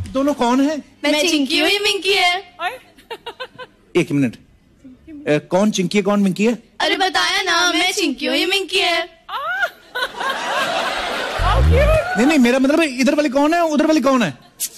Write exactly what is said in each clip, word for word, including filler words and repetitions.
दोनों कौन है? मैं चिंकी हूँ, ये मिंकी है। एक मिनट, ए, कौन चिंकी है कौन मिंकी है? अरे बताया ना, मैं चिंकी हूँ, ये मिंकी है। नहीं नहीं, मेरा मतलब इधर वाली कौन है उधर वाली कौन है?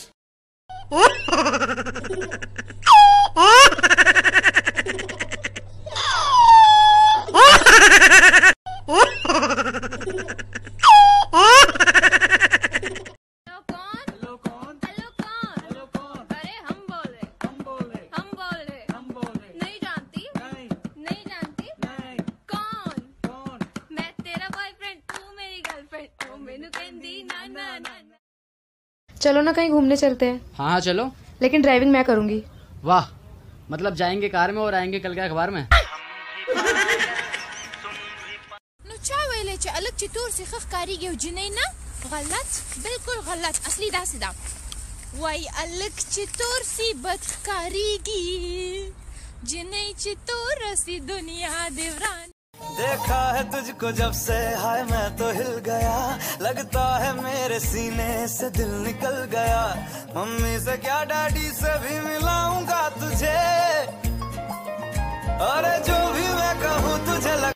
चलो ना कहीं घूमने चलते हैं। हाँ हाँ चलो, लेकिन ड्राइविंग मैं करूंगी। वाह, मतलब जाएंगे कार में और आएंगे कल के अखबार में। अलग चितूर से खफकारी ना गलत, बिल्कुल गलत, असली दा सीधा वही अलग चितूर सी बदकारीगी जिन्हें चितूर सी दुनिया देवरान। देखा है तुझको जब से हाय मैं तो हिल गया, लगता है मेरे सीने से दिल निकल गया। मम्मी से क्या डैडी से भी मिलाऊंगा तुझे, अरे जो भी मैं कहूँ तुझे लग...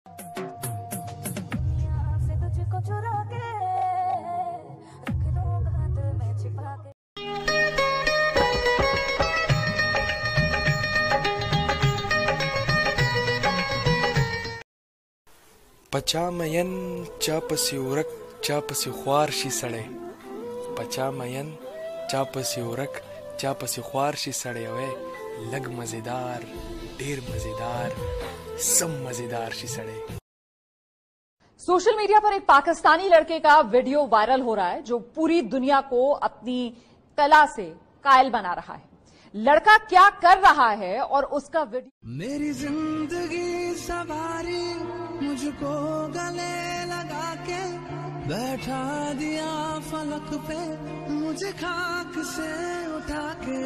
Pacamayan capasi urak capasi khwar shi sade. Pacamayan capasi urak capasi khwar shi sade हुए लग मजेदार, ढेर मजेदार, सब मजेदार shi sade। सोशल मीडिया पर एक पाकिस्तानी लड़के का वीडियो वायरल हो रहा है जो पूरी दुनिया को अपनी कला से कायल बना रहा है। लड़का क्या कर रहा है और उसका वीडियो। मेरी जिंदगी सवारी मुझको गले लगा के बैठा दिया फलक पे, मुझे खाक से उठा के।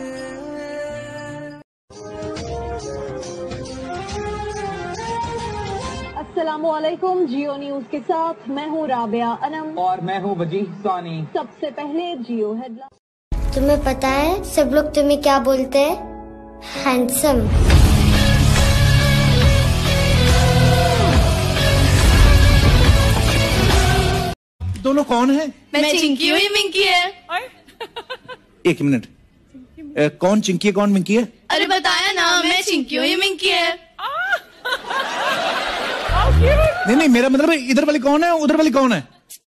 अस्सलामुअलैकुम, जियो न्यूज के साथ मैं हूँ राबिया अनम और मैं हूँ वजीह सानी। सबसे पहले जियो हेडलाइन। तुम्हें पता है सब लोग तुम्हें क्या बोलते हैं? हैंडसम। दोनों कौन है? मैं चिंकी हूँ, ये मिंकी है। एक मिनट, ए, कौन चिंकी है कौन मिंकी है? अरे बताया ना, मैं चिंकी हूँ, ये मिंकी है। नहीं नहीं, मेरा मतलब इधर वाली कौन है उधर वाली कौन है?